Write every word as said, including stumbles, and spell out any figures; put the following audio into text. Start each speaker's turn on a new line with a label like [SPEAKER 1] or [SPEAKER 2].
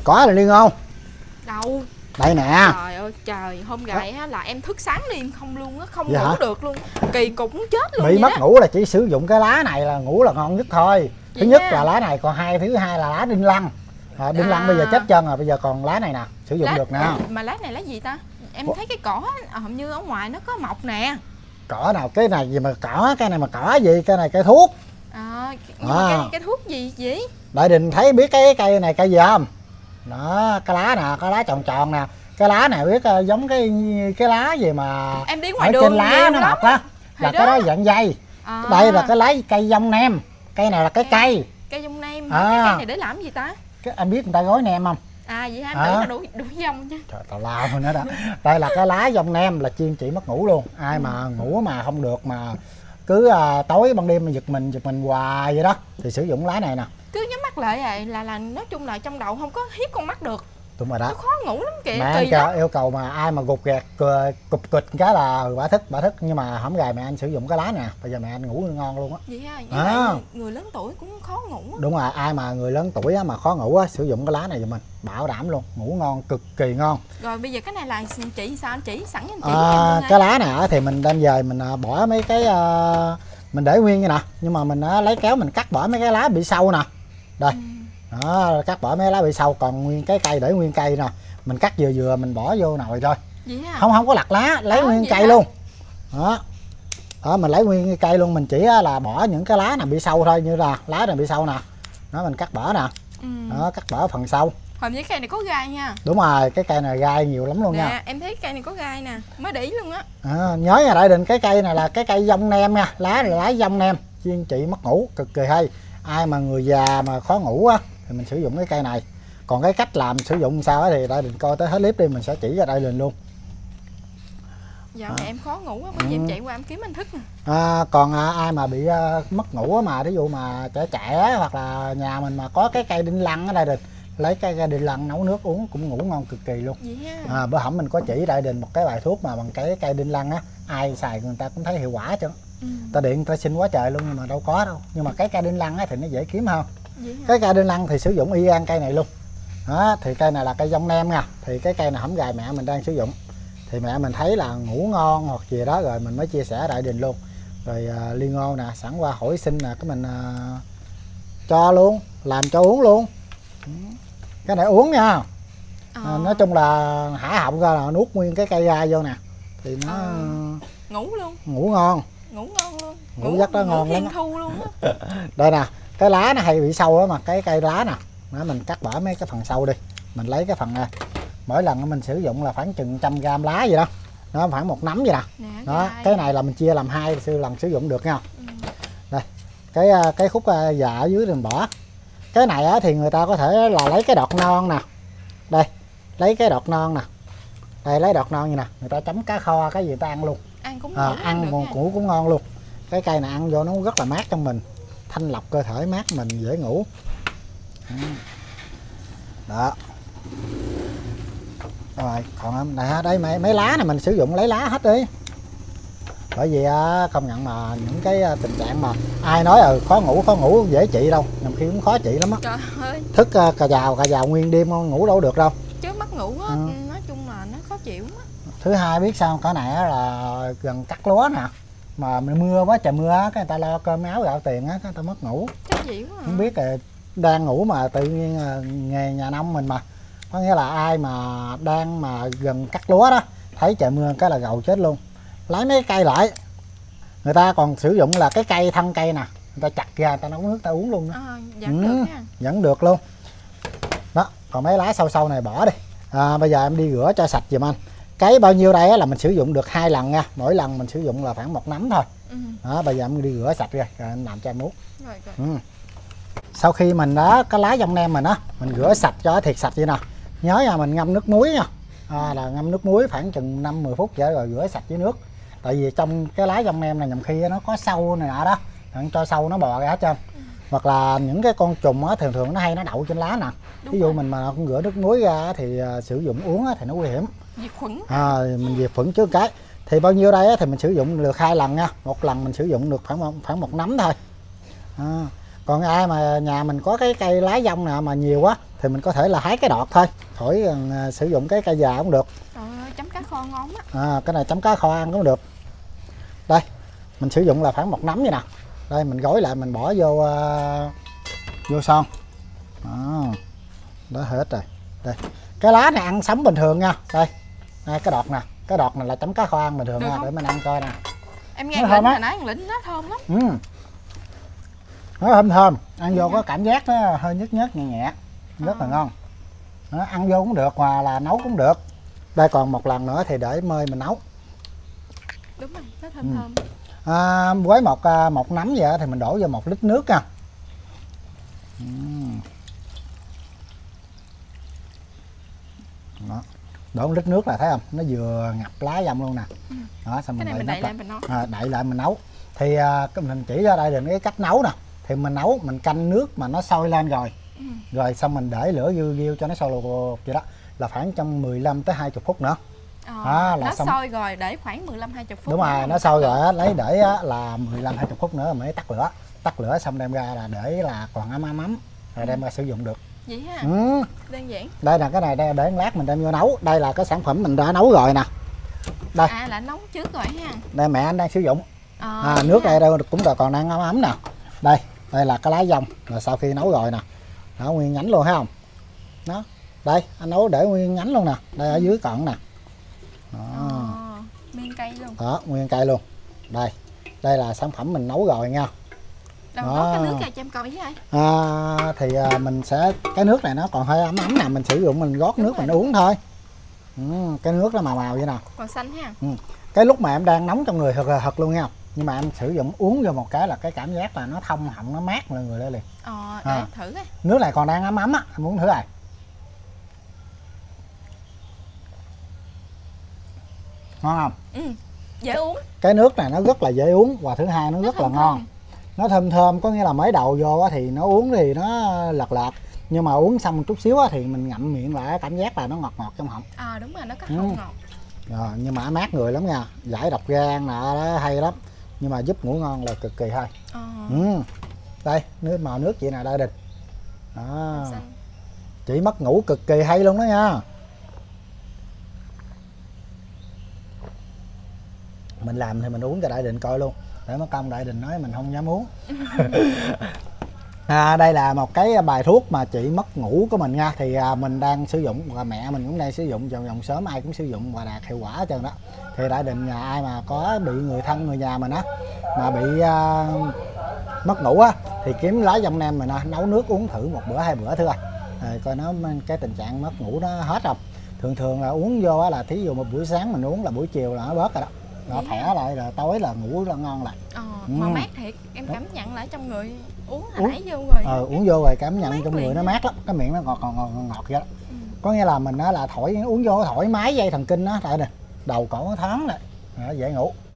[SPEAKER 1] Có rồi Liên không?
[SPEAKER 2] Đâu?
[SPEAKER 1] Đây nè.
[SPEAKER 2] Trời ơi trời, hôm gầy á là em thức sáng đêm không luôn á, không
[SPEAKER 1] Vậy
[SPEAKER 2] ngủ
[SPEAKER 1] hả?
[SPEAKER 2] được luôn. Kỳ cục muốn chết luôn.
[SPEAKER 1] Bị mất
[SPEAKER 2] đó.
[SPEAKER 1] ngủ là chỉ sử dụng cái lá này là ngủ là ngon nhất thôi. Thứ
[SPEAKER 2] Vậy
[SPEAKER 1] nhất
[SPEAKER 2] ha?
[SPEAKER 1] là lá này, còn hai thứ hai là lá đinh lăng. À, đinh
[SPEAKER 2] À.
[SPEAKER 1] lăng bây giờ chết chân rồi, bây giờ còn lá này nè, sử dụng
[SPEAKER 2] Lá,
[SPEAKER 1] được nè.
[SPEAKER 2] mà lá này lá gì ta? Em
[SPEAKER 1] Ủa?
[SPEAKER 2] thấy cái cỏ à, hình như ở ngoài nó có mọc nè.
[SPEAKER 1] Cỏ nào? Cái này gì mà cỏ, cái này mà cỏ gì? Cái này cây thuốc.
[SPEAKER 2] À, nhưng
[SPEAKER 1] À.
[SPEAKER 2] mà cái, cái thuốc gì vậy?
[SPEAKER 1] Đại Đình thấy biết cái cây này cây gì không? Đó, cái lá nè, cái lá tròn tròn nè. Cái lá này biết uh, giống cái cái lá gì mà
[SPEAKER 2] Em đi ngoài
[SPEAKER 1] ở
[SPEAKER 2] đường
[SPEAKER 1] trên lá
[SPEAKER 2] nhiều
[SPEAKER 1] nó
[SPEAKER 2] lắm.
[SPEAKER 1] mọc đó. Là
[SPEAKER 2] Thì
[SPEAKER 1] cái
[SPEAKER 2] đó.
[SPEAKER 1] đó dạng dây.
[SPEAKER 2] À.
[SPEAKER 1] Đây là cái lá cây dông nem. Cây này là cái cây.
[SPEAKER 2] Cây dông nem.
[SPEAKER 1] À.
[SPEAKER 2] Cái cây này để làm gì ta?
[SPEAKER 1] Cái, anh biết người ta gói nem không?
[SPEAKER 2] À vậy hả? Em
[SPEAKER 1] À.
[SPEAKER 2] tưởng là đuổi đuổi dông chứ.
[SPEAKER 1] Trời tào lao nữa đó. Đây là cái lá dông nem là chuyên trị mất ngủ luôn. Ai mà ngủ mà không được mà cứ à, tối ban đêm mà giật mình giật mình hoài vậy đó thì sử dụng lá này nè.
[SPEAKER 2] Cứ nhắm mắt lại vậy là là nói chung là trong đầu không có hiếp con mắt được.
[SPEAKER 1] Đúng rồi đó.
[SPEAKER 2] Nó khó ngủ lắm kìa.
[SPEAKER 1] Mẹ
[SPEAKER 2] Kỳ
[SPEAKER 1] anh
[SPEAKER 2] lắm.
[SPEAKER 1] kêu yêu cầu mà ai mà gục gạt cờ- cục kịch cái là ừ, bả thức bả thức, nhưng mà hổng gài mẹ anh sử dụng cái lá nè, bây giờ mẹ anh ngủ ngon luôn á.
[SPEAKER 2] Vậy ha, với
[SPEAKER 1] À.
[SPEAKER 2] lại người lớn tuổi cũng khó ngủ á.
[SPEAKER 1] Đúng rồi, ai mà người lớn tuổi á, mà khó ngủ á, sử dụng cái lá này giùm mình bảo đảm luôn, ngủ ngon, cực kỳ ngon.
[SPEAKER 2] Rồi bây giờ cái này là chị sao anh chỉ sẵn cho anh chị
[SPEAKER 1] À,
[SPEAKER 2] em luôn
[SPEAKER 1] cái lá này á, thì mình đem về mình à, bỏ mấy cái à, mình để nguyên như nè, nhưng mà mình à, lấy kéo mình cắt bỏ mấy cái lá bị sâu nè. Đây.
[SPEAKER 2] Ừ.
[SPEAKER 1] Đó, cắt bỏ mấy lá bị sâu, còn nguyên cái cây để nguyên cây nè. Mình cắt vừa vừa mình bỏ vô nồi thôi.
[SPEAKER 2] Vậy hả?
[SPEAKER 1] Không không có lặt lá, lấy
[SPEAKER 2] À,
[SPEAKER 1] nguyên
[SPEAKER 2] vậy
[SPEAKER 1] cây
[SPEAKER 2] hả?
[SPEAKER 1] luôn. Đó. Đó mình lấy nguyên cây luôn, mình chỉ là bỏ những cái lá nào bị sâu thôi, như là lá này bị sâu nè. Đó mình cắt bỏ nè.
[SPEAKER 2] Ừ.
[SPEAKER 1] Đó, cắt bỏ phần sâu.
[SPEAKER 2] Hồi với cây này có gai nha.
[SPEAKER 1] Đúng rồi, cái cây này gai nhiều lắm luôn
[SPEAKER 2] Nè,
[SPEAKER 1] nha.
[SPEAKER 2] em thấy cây này có gai nè, mới để ý luôn á.
[SPEAKER 1] À, nhớ nha Đại Đình, cái cây này là cái cây dông nem nha, lá là lá dông nem, chuyên trị mất ngủ, cực kỳ hay. Ai mà người già mà khó ngủ á thì mình sử dụng cái cây này. Còn cái cách làm sử dụng sao á thì Đại Đình coi tới hết clip đi, mình sẽ chỉ cho Đại Đình luôn.
[SPEAKER 2] Dạo này em khó ngủ á, có gì em chạy qua em kiếm anh Thức nè.
[SPEAKER 1] À, còn à, ai mà bị à, mất ngủ á, mà ví dụ mà trẻ trẻ hoặc là nhà mình mà có cái cây đinh lăng ở Đại Đình, lấy cái cây đinh lăng nấu nước uống cũng ngủ ngon cực kỳ luôn.
[SPEAKER 2] Vậy ha.
[SPEAKER 1] À, bữa hổm mình có chỉ Đại Đình một cái bài thuốc mà bằng cái cây đinh lăng á, ai xài người ta cũng thấy hiệu quả chứ.
[SPEAKER 2] Ừ.
[SPEAKER 1] Ta điện ta xin quá trời luôn nhưng mà đâu có đâu. Nhưng mà cái cây đinh lăng á thì nó dễ kiếm hơn.
[SPEAKER 2] Vậy hả?
[SPEAKER 1] Cái cây đinh lăng thì sử dụng y gan cây này luôn. Đó, thì cây này là cây dông nem nha. Thì cái cây này hổng gài mẹ mình đang sử dụng. Thì mẹ mình thấy là ngủ ngon hoặc gì đó rồi mình mới chia sẻ Đại Đình luôn. Rồi à, Liên Ngô nè, sẵn qua hỏi xin nè, cái mình à, cho luôn, làm cho uống luôn. Cái này uống nha.
[SPEAKER 2] Ờ.
[SPEAKER 1] À, nói chung là hả họng ra là nuốt nguyên cái cây gai vô nè. Thì nó
[SPEAKER 2] Ờ. Ngủ luôn.
[SPEAKER 1] ngủ ngon.
[SPEAKER 2] Ngủ ngon luôn.
[SPEAKER 1] Ngủ giấc đó
[SPEAKER 2] ngủ
[SPEAKER 1] ngon lắm
[SPEAKER 2] thiên
[SPEAKER 1] á.
[SPEAKER 2] thu luôn á.
[SPEAKER 1] Đây nè, cái lá nó hay bị sâu á, mà cái cây lá nè, đó mình cắt bỏ mấy cái phần sâu đi, mình lấy cái phần này, mỗi lần mình sử dụng là khoảng chừng trăm gram lá gì đó, nó khoảng một nắm vậy nè.
[SPEAKER 2] Nè,
[SPEAKER 1] Đó,
[SPEAKER 2] gai.
[SPEAKER 1] cái này là mình chia làm hai sư lần sử dụng được nha.
[SPEAKER 2] Ừ.
[SPEAKER 1] Đây, cái cái khúc dạ ở dưới mình bỏ. Cái này á, thì người ta có thể là lấy cái đọt non nè, đây, lấy cái đọt non nè, đây lấy đọt non như nè, người ta chấm cá kho cái gì người ta ăn luôn.
[SPEAKER 2] Ăn cũng
[SPEAKER 1] À,
[SPEAKER 2] ngủ
[SPEAKER 1] ăn
[SPEAKER 2] được
[SPEAKER 1] còn
[SPEAKER 2] nha.
[SPEAKER 1] củ cũng ngon luôn. Cái cây này ăn vô nó rất là mát trong mình, thanh lọc cơ thể, mát mình, dễ ngủ. Đó. Rồi còn nè, đây mấy, mấy lá này mình sử dụng lấy lá hết đi. Bởi vì công nhận mà những cái tình trạng mà ai nói ừ khó ngủ khó ngủ dễ trị đâu, nhầm khi cũng khó trị lắm á.
[SPEAKER 2] Trời ơi,
[SPEAKER 1] Thức cà giàu cà giàu nguyên đêm ngủ đâu được đâu.
[SPEAKER 2] chứ mất ngủ á,
[SPEAKER 1] Ừ.
[SPEAKER 2] nói chung là nó khó chịu á.
[SPEAKER 1] Thứ hai biết sao, cái này á là gần cắt lúa nè, mà mưa quá trời mưa á, cái người ta lo cơm áo gạo tiền á, cái người ta mất ngủ.
[SPEAKER 2] Chắc chịu quá.
[SPEAKER 1] Không biết là đang ngủ mà tự nhiên là nghề nhà nông mình mà, có nghĩa là ai mà đang mà gần cắt lúa đó, thấy trời mưa cái là gầu chết luôn. Lấy mấy cây lại, người ta còn sử dụng là cái cây thân cây nè, người ta chặt ra người ta nấu nước ta uống luôn đó.
[SPEAKER 2] À, vẫn
[SPEAKER 1] Ừ.
[SPEAKER 2] được nha.
[SPEAKER 1] Vẫn được luôn đó. Còn mấy lá sâu sâu này bỏ đi. À, bây giờ em đi rửa cho sạch giùm anh. Cái bao nhiêu đây là mình sử dụng được hai lần nha, mỗi lần mình sử dụng là khoảng một nắm thôi.
[SPEAKER 2] Ừ.
[SPEAKER 1] Đó, bây giờ em đi rửa sạch ra rồi em làm cho em uống.
[SPEAKER 2] Rồi, rồi.
[SPEAKER 1] Ừ. Sau khi mình đã cái lá dông nem mình á, mình rửa sạch cho thiệt sạch vậy nè. Nhớ nha, mình ngâm nước muối nha. À, là ngâm nước muối khoảng chừng năm mười phút vậy rồi rửa sạch với nước. Tại vì trong cái lá dông nem này nhầm khi nó có sâu này nọ đó, đừng cho sâu nó bò ra hết trơn.
[SPEAKER 2] Ừ.
[SPEAKER 1] Hoặc là những cái con trùng á, thường thường nó hay nó đậu trên lá nè.
[SPEAKER 2] Đúng
[SPEAKER 1] Ví dụ
[SPEAKER 2] rồi.
[SPEAKER 1] mình mà không rửa nước muối ra thì uh, sử dụng uống á, thì nó nguy hiểm.
[SPEAKER 2] Diệt khuẩn.
[SPEAKER 1] À, mình diệt khuẩn trước cái. Thì bao nhiêu đây á, thì mình sử dụng được hai lần nha. Một lần mình sử dụng được khoảng một, khoảng một nắm thôi. À, còn ai mà nhà mình có cái cây lá dông nè mà nhiều quá thì thì mình có thể là hái cái đọt thôi, thổi uh, sử dụng cái cây già cũng được.
[SPEAKER 2] Trời ơi, chấm cá kho ngon á.
[SPEAKER 1] À, cái này chấm cá kho ăn cũng được. Đây mình sử dụng là khoảng một nắm vậy nè, đây mình gói lại mình bỏ vô uh, vô son đó, đó hết rồi. Đây cái lá này ăn sống bình thường nha, đây, đây cái đọt nè, cái đọt này là chấm cá kho ăn bình thường nha, để mình ăn coi nè.
[SPEAKER 2] Em nghe Lĩnh hồi nãy ăn Lĩnh nó thơm lắm.
[SPEAKER 1] Ừ. Nó thơm thơm, ăn vô có cảm giác nó hơi nhức nhức nhẹ nhẹ, rất là ngon. Nó ăn vô cũng được, hoặc là nấu cũng được. Đây còn một lần nữa thì để mơi mình nấu.
[SPEAKER 2] Đúng rồi, nó thơm
[SPEAKER 1] Ừ.
[SPEAKER 2] thơm.
[SPEAKER 1] À, với một một nắm vậy thì mình đổ vô một lít nước nha. Ừ. Đó. Đổ một lít nước là thấy không, nó vừa ngập lá dông luôn nè.
[SPEAKER 2] Ừ.
[SPEAKER 1] Đó, xong
[SPEAKER 2] Cái này mình đậy lại mình nấu.
[SPEAKER 1] À, đậy lại mình nấu. Thì à, mình chỉ ra đây là cái cách nấu nè. Thì mình nấu mình canh nước mà nó sôi lên rồi.
[SPEAKER 2] Ừ.
[SPEAKER 1] Rồi xong mình để lửa dư diêu cho nó sôi lột vậy đó, là khoảng trong mười lăm tới hai mươi phút nữa.
[SPEAKER 2] Ờ,
[SPEAKER 1] Đó, là
[SPEAKER 2] nó
[SPEAKER 1] xong.
[SPEAKER 2] sôi rồi để khoảng mười lăm hai mươi phút.
[SPEAKER 1] Đúng rồi, nó sôi rồi á, lấy để á, là mười lăm hai mươi phút nữa mới tắt lửa. Tắt lửa xong đem ra là để là còn ấm ấm ấm rồi đem ra sử dụng được.
[SPEAKER 2] Vậy ha.
[SPEAKER 1] Ừ.
[SPEAKER 2] Đơn giản.
[SPEAKER 1] Đây là cái này đây, để một lát mình đem vô nấu. Đây là cái sản phẩm mình đã nấu rồi nè. Đây.
[SPEAKER 2] À là nấu trước rồi ha.
[SPEAKER 1] Đây mẹ anh đang sử dụng.
[SPEAKER 2] Ờ,
[SPEAKER 1] À, nước đây đâu cũng là còn đang ấm ấm nè. Đây, đây là cái lá dong là sau khi nấu rồi nè. Đó, nguyên nhánh luôn thấy không? Đó. Đây, anh nấu để nguyên nhánh luôn nè. Đây ở dưới cận nè. Đó.
[SPEAKER 2] Ờ, miên cây luôn.
[SPEAKER 1] Đó, nguyên cây luôn. Đây. Đây là sản phẩm mình nấu rồi nha.
[SPEAKER 2] Đâu
[SPEAKER 1] Đó.
[SPEAKER 2] có cái nước ra cho em coi với ai.
[SPEAKER 1] À, thì à, mình sẽ cái nước này nó còn hơi ấm ấm nè, mình sử dụng mình gót
[SPEAKER 2] Đúng
[SPEAKER 1] nước
[SPEAKER 2] rồi.
[SPEAKER 1] mình uống thôi. Ừ, cái nước nó màu màu vậy nè.
[SPEAKER 2] Còn xanh ha.
[SPEAKER 1] Ừ. Cái lúc mà em đang nóng trong người thật là thật luôn nha, nhưng mà em sử dụng uống vô một cái là cái cảm giác là nó thông họng, nó mát lên người lên liền.
[SPEAKER 2] Ờ, để
[SPEAKER 1] À.
[SPEAKER 2] thử coi.
[SPEAKER 1] Nước này còn đang ấm ấm á, em uống thử rồi. Ngon không?
[SPEAKER 2] Ừ, dễ uống.
[SPEAKER 1] Cái nước này nó rất là dễ uống, và thứ hai nó,
[SPEAKER 2] Nó
[SPEAKER 1] rất là
[SPEAKER 2] thơm
[SPEAKER 1] ngon.
[SPEAKER 2] thơm.
[SPEAKER 1] Nó thơm thơm, có nghĩa là mới đầu vô á thì nó uống thì nó lạt lạt, nhưng mà uống xong một chút xíu á thì mình ngậm miệng lại cảm giác là nó ngọt ngọt trong họng.
[SPEAKER 2] À đúng rồi, nó có
[SPEAKER 1] Ừ.
[SPEAKER 2] hậu ngọt.
[SPEAKER 1] Rồi, nhưng mà mát người lắm nha, giải độc gan nè, đó hay lắm, nhưng mà giúp ngủ ngon là cực kỳ hay.
[SPEAKER 2] Ờ,
[SPEAKER 1] Ừ. Đây nước màu nước chị nè Đại Đình đó,
[SPEAKER 2] xanh.
[SPEAKER 1] chỉ mất ngủ cực kỳ hay luôn đó nha. Mình làm thì mình uống cho Đại Đình coi luôn, để mất công Đại Đình nói mình không dám uống. À, đây là một cái bài thuốc mà trị mất ngủ của mình nha, thì à, mình đang sử dụng và mẹ mình cũng đang sử dụng, dòng dòng sớm ai cũng sử dụng và đạt hiệu quả hết trơn đó. Thì Đại Đình nhà ai mà có bị người thân người nhà mình á mà bị à, mất ngủ á thì kiếm lá dong nem mình nấu nước uống thử một bữa hai bữa thôi, rồi coi nó cái tình trạng mất ngủ nó hết không. Thường thường là uống vô á là thí dụ một buổi sáng mình uống là buổi chiều là nó bớt rồi đó, nó khỏe lại rồi tối là ngủ là ngon lại.
[SPEAKER 2] Ờ,
[SPEAKER 1] Ừ.
[SPEAKER 2] mà mát thiệt, em cảm nhận lại trong người uống hồi
[SPEAKER 1] Uống.
[SPEAKER 2] nãy vô rồi.
[SPEAKER 1] Ờ, uống vô rồi cảm nhận
[SPEAKER 2] Mát
[SPEAKER 1] trong người
[SPEAKER 2] liền
[SPEAKER 1] nó
[SPEAKER 2] á.
[SPEAKER 1] mát lắm, cái miệng nó ngọt ngọt ngọt, ngọt vậy đó.
[SPEAKER 2] Ừ.
[SPEAKER 1] Có nghĩa là mình á là thổi uống vô thoải mái dây thần kinh đó, tại nè đầu cổ nó thoáng lại, đó, dễ ngủ.